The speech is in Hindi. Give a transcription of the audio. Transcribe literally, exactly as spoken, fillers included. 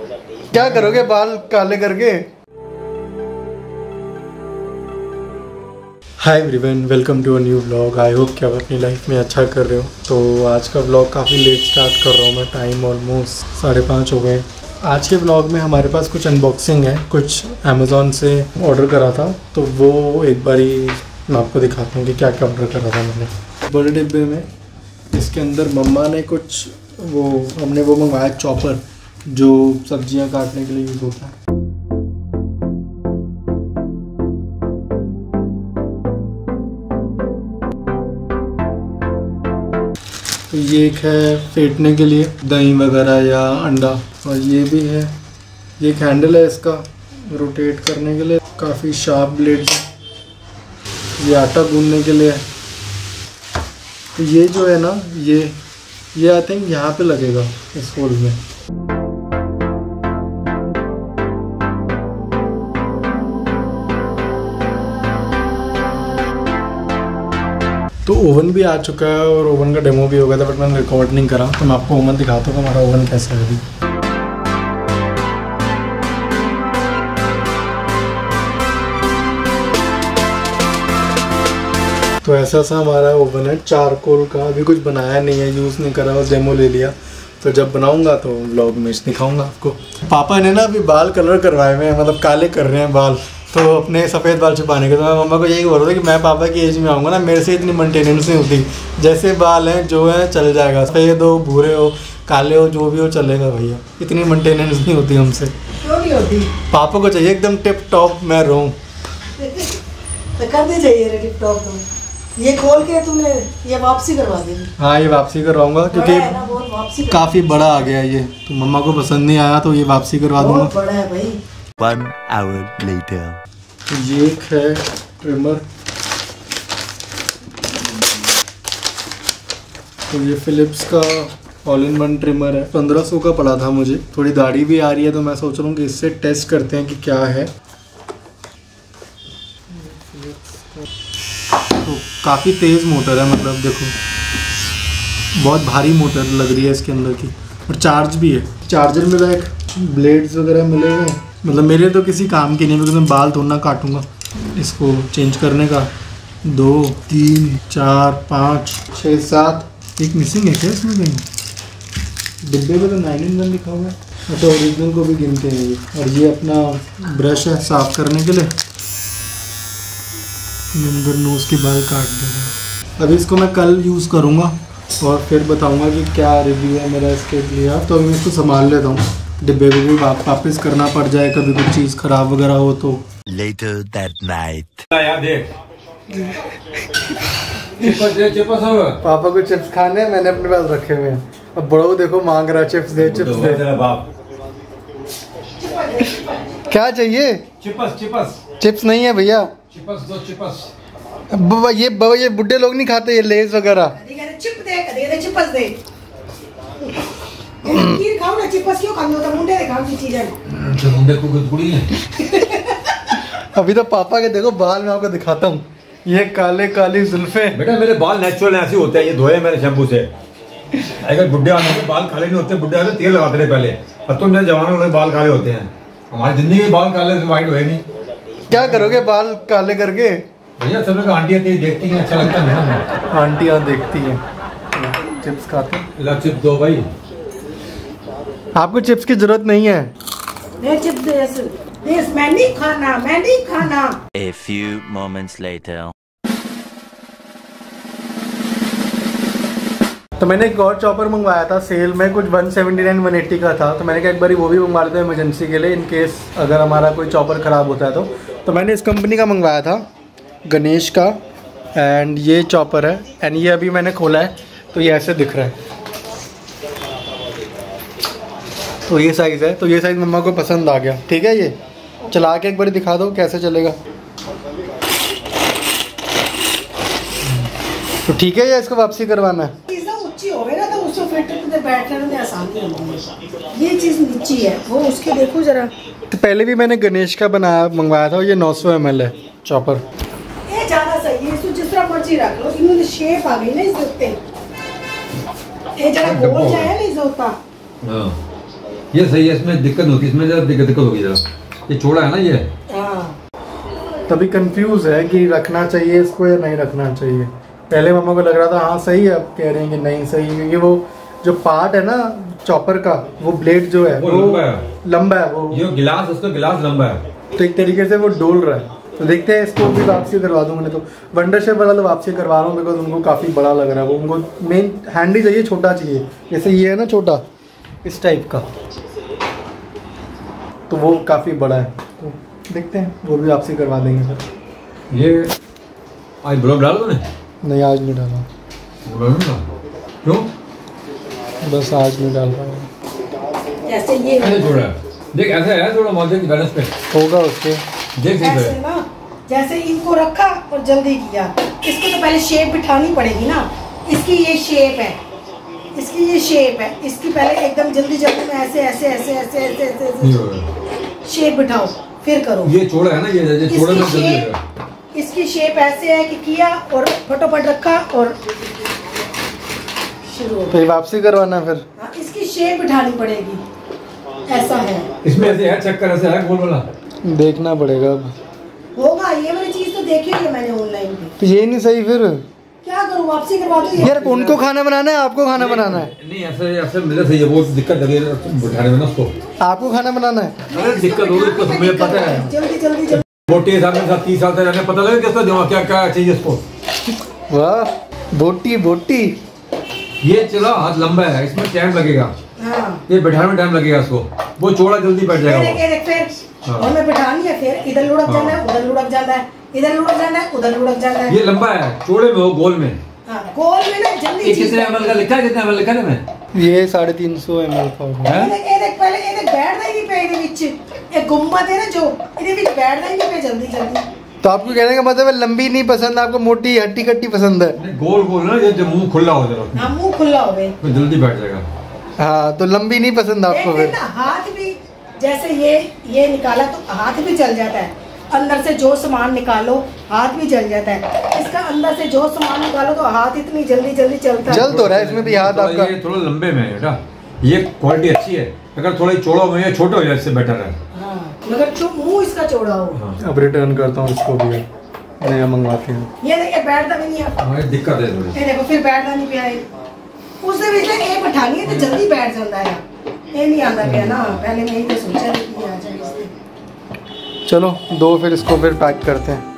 क्या करोगे बाल काले करके? Hi everyone, welcome to a new vlog. I hope कि आप अपनी लाइफ में अच्छा कर रहे हो। तो आज का व्लॉग काफ़ी लेट स्टार्ट कर रहा हूँ मैं, टाइम ऑलमोस्ट साढ़े पाँच हो गए। आज के व्लॉग में हमारे पास कुछ अनबॉक्सिंग है, कुछ अमेज़ॉन से ऑर्डर करा था, तो वो एक बारी मैं आपको दिखाता हूँ कि क्या क्या ऑर्डर करा था मैंने। बड़े डिब्बे में इसके अंदर मम्मा ने कुछ वो हमने वो मंगवाया चॉपर, जो सब्जियां काटने के लिए यूज़ होता है। तो ये एक है फेंटने के लिए दही वगैरह या अंडा, और ये भी है, ये एक हैंडल है इसका रोटेट करने के लिए, काफ़ी शार्प ब्लेड है। ये आटा गूंदने के लिए है। तो ये जो है ना, ये ये आई थिंक यहाँ पे लगेगा इस होल में। तो ओवन भी आ चुका है और ओवन का डेमो भी हो गया था, बट मैंने रिकॉर्ड नहीं करा। तो मैं आपको ओवन दिखाता हूँ हमारा ओवन कैसा है अभी। तो ऐसा सा हमारा ओवन है, चारकोल का। अभी कुछ बनाया नहीं है, यूज़ नहीं करा, बस डेमो ले लिया। तो जब बनाऊंगा तो व्लॉग में दिखाऊंगा आपको। पापा ने ना अभी बाल कलर करवाए हुए हैं, मतलब काले कर रहे हैं बाल, तो अपने सफ़ेद बाल छुपाने के। तो मैं मम्मा को यही बोल रहा था कि मैं पापा की एज में आऊँगा ना, मेरे से इतनी मेंटेनेंस नहीं होती। जैसे बाल हैं जो है चल जाएगा, सफ़ेद हो, भूरे हो, काले हो, जो भी हो चलेगा भैया, इतनी मेंटेनेंस नहीं होती हमसे। क्यों नहीं होती? पापा को चाहिए एकदम टिप टॉप मैं रहूँ। तो कर दी चाहिए टिप टॉप। तो ये खोल के तूने ये वापसी करवा देगी? हाँ, ये वापसी करवाऊंगा क्योंकि काफ़ी बड़ा आ गया ये, तो मम्मा को पसंद नहीं आया, तो ये वापसी करवा दूंगा। बहुत बड़ा है भाई। One hour later. तो ये एक है ट्रिमर, तो ये फिलिप्स का ऑल इन वन ट्रिमर है। पंद्रह सौ का पड़ा था मुझे। थोड़ी दाढ़ी भी आ रही है, तो मैं सोच रहा हूँ कि इससे टेस्ट करते हैं कि क्या है। तो काफ़ी तेज़ मोटर है, मतलब देखो बहुत भारी मोटर लग रही है इसके अंदर की, और चार्ज भी है। चार्जर मिला, एक ब्लेड्स वगैरह मिले हुए हैं, मतलब मेरे तो किसी काम की नहीं, क्योंकि मैं बाल थोड़ा ना काटूंगा। इसको चेंज करने का दो तीन चार पाँच छः सात, एक मिसिंग है क्या इसमें कहीं? डिब्बे में तो नाइन इन वन लिखा हुआ है। अच्छा, ओरिजिनल को भी गिनते हैं ये। और ये अपना ब्रश है साफ़ करने के लिए, अंदर नोज के बाल काट दे रहे हैं। अभी इसको मैं कल यूज़ करूँगा और फिर बताऊँगा कि क्या रिव्यू है मेरा इसके लिए। तो अभी मैं इसको संभाल लेता हूँ, डिब्बे को भी वापस करना पड़ जाए कभी कुछ चीज़ खराब वगैरह हो तो। Later that night. यार देख पापा को चिप्स खाने, मैंने अपने पास रखे हुए हैं। अब बड़ो देखो मांग रहा है चिप्स दे, चिप्स दे। क्या चाहिए? चिप्स चिप्स चिप्स नहीं है भैया, चिप्स दो चिप्स। बाबा ये बाबा ये बुड्ढे लोग नहीं खाते ये लेज वगैरह। चिप दे, दे दे चिप्स दे। ये खाओ ना, चिप्स क्यों खाते हो? तो मुंडे खाओ की चीज है। जो मुंडे को गुड़ी है। अभी तो पापा के देखो बाल, मैं आपको दिखाता हूँ। ये काले काली जुल्फे। बेटा मेरे बाल नेचुरल ऐसे होते हैं, ये धोए मैंने शैम्पू से। अगर बुड्ढे आने के बाल काले नहीं होते, बुड्ढे आते तेल लगाते रहे पहले। अब तो मेरे जवानों के बाल काले होते हैं। हमारी जिंदगी में बाल काले व्हाइट हुए नहीं। क्या करोगे बाल काले करके? भैया सब लोग आंटियाँ देखती हैं, अच्छा लगता है ना। आंटियाँ देखती हैं, चिप्स खाते हैं। ला चिप्स दो भाई। आपको चिप्स की जरूरत नहीं है। दे चिप्स दे, दे। मैं नहीं खाना, मैं नहीं खाना। A few moments later. तो मैंने एक और चॉपर मंगवाया था सेल में, कुछ one seventy nine one eighty का था। तो मैंने कहा एक बार वो भी मंगवा लेते हैं इमरजेंसी के लिए, इन केस अगर हमारा कोई चॉपर ख़राब होता है तो। तो मैंने इस कंपनी का मंगवाया था, गणेश का, एंड ये चॉपर है। एंड ये अभी मैंने खोला है, तो ये ऐसे दिख रहा है। तो ये साइज़ है, तो ये साइज़ मम्मा को पसंद आ गया। ठीक है, ये चला के एक बार दिखा दो कैसे चलेगा। तो ठीक है, या इसको वापसी करवाना है? ये चीज नीची है, वो उसके देखो जरा। तो पहले भी मैंने गणेश का बनाया मंगवाया था, ये नौ सौ एम एल है चॉपर। ये ज्यादा सही है, इसको जिस तरह मर्जी रख लो। इन्होंने शेप आ गई ना इस उत्ते, ये जरा गोल जाए ना इस होता। ये सही है, इसमें दिक्कत होती है, इसमें जरा दिक्कत दिक्कत होगी जरा। ये चौड़ा है ना ये। हाँ तभी कंफ्यूज है कि रखना चाहिए इसको या नहीं रखना चाहिए। पहले मम्मा को लग रहा था हाँ सही है, अब कह रहे हैं कि नहीं सही है, क्योंकि वो जो पार्ट है ना चॉपर का, वो ब्लेड जो है वो वो लंबा है। लंबा है वो, ये गिलास, उसका गिलास लंबा है, तो एक तरीके से वो डोल रहा है। तो देखते हैं, इसको भी वापसी करवा दूंगा। मैंने तो वंडर शेप वाला तो वापसी करवा रहा हूँ बिकॉज उनको काफ़ी बड़ा लग रहा है। वो उनको मेन हैंड ही चाहिए, छोटा चाहिए, जैसे ये है ना छोटा इस टाइप का, तो वो काफ़ी बड़ा है। तो देखते हैं, वो भी वापसी करवा देंगे सर। ये आज ब्लॉग डाल दो ने? नहीं आज नहीं डाला, क्यों? बस आज नहीं डाल पाया। जैसे ये ऐसे छोड़ा है, देख ऐसा है थोड़ा मॉडल की बैलेंस पे होगा उसके। देख ऐसे देख ना, जैसे इनको रखा और जल्दी किया, इसको तो पहले शेप बिठानी पड़ेगी ना। इसकी ये शेप है, इसकी ये शेप है, इसकी पहले एकदम जल्दी जल्दी में ऐसे ऐसे ऐसे ऐसे ऐसे ऐसे, ऐसे शेप बिठाओ फिर करो। ये चौड़ा है ना, ये ये चौड़ा में इसकी जल्दी शेप, होगा। इसकी शेप ऐसे है कि किया और फटोफट रखा और शुरू हो फिर वापसी करवाना फिर। हाँ, इसकी शेप बिठानी पड़ेगी, ऐसा है। इसमें ऐसे है, चक्कर ऐसे है गोल वाला, देखना पड़ेगा अब। होगा, ये वाली चीज तो देखी हुई है मैंने ऑनलाइन पे। तो ये नहीं सही फिर क्या करूँ, वापसी करवा दो। यार, उनको खाना बनाना है आपको खाना बनाना है? नहीं ऐसे ऐसे मिले सही है, वो दिक्कत लगी बिठाने में ना उसको। आपको खाना बनाना है? अरे दिक्कत होगी इसको, मुझे पता है। जल्दी जल्दी जल्दी। मोटे साल में साथ तीस साल तक रहने, पता लगे किसका दिमाग क्या क्या चाहिए इसको। वाह, बोटी बोटी। ये चलो हाथ लंबा है, इसमें टाइम लगेगा, हाँ, ये बैठाने में टाइम लगेगा इसको। वो चौड़ा जल्दी बैठ फिर जाएगा एक एक फिर हाँ। और मैं बिठानी है, फिर इधर लुढ़क जाना है, उधर लुढ़क जाना है, इधर लुढ़क जाना है, उधर लुढ़क जाना वो। है। ये लंबा है, चौड़े में हो, गोल में। हाँ, गोल में ना जल्दी ये चीज कितने एम एल का लिखा है, कितने एम एल लिखा है में? ये साढ़े तीन सौ एम एल का होगा। हैं? ਇਹਦੇ ਇਹਦੇ ਪਹਿਲੇ ਇਹਦੇ ਬੈਠਦਾ ਹੀ ਨਹੀਂ ਪਿਆ ਇਹਦੇ ਵਿੱਚ। ਇਹ ਗੁੰਬਦ ਹੈ ਨਾ ਜੋ, ਇਹਦੇ ਵਿੱਚ ਬੈਠਦਾ ਹੀ ਨਹੀਂ ਪਿਆ ਜल्दी जल्दी। तो आपको कहने का मतलब है लंबी नहीं पसंद, आपको मोटी हट्टी कट्टी पसंद है? नहीं, गोल गोल ना, ये जो मुंह खुला हो जरा, हाँ, मुंह खुला हो गए। तो जल्दी बैठ जाएगा। हाँ, तो लंबी नहीं पसंद आपको एक दिन फिर? ना हाथ भी, जैसे ये ये निकाला तो हाथ भी जल जाता है। अंदर से जो सामान निकालो हाथ भी जल जाता है। इसका अंदर से जो सामान निकालो तो हाथ इतनी जल्दी जल्दी चलता है। जल तो रहा है इसमें भी हाथ थोड़ा आपका। ये थोड़ा लंबे में है बेटा, ये क्वालिटी अच्छी है। अगर थोड़ा चौड़ा में या छोटा हो जाए इससे बेटर है। हाँ, मगर जो मुंह इसका चौड़ा हो। हाँ। अब रिटर्न करता हूँ इसको भी, नया मंगवाते हैं। ये देखिए बैठता भी नहीं है। हाँ, ये दिक्कत है थोड़ी। ये देखो फिर बैठता नहीं पिया है। उससे भी से ये बिठानी है तो जल्दी बैठ जाता है। ये नहीं आना पिया ना, पहले मैं ही तो सोचा था कि आ जाए इससे। चलो दो, फिर इसको फिर पैक करते हैं।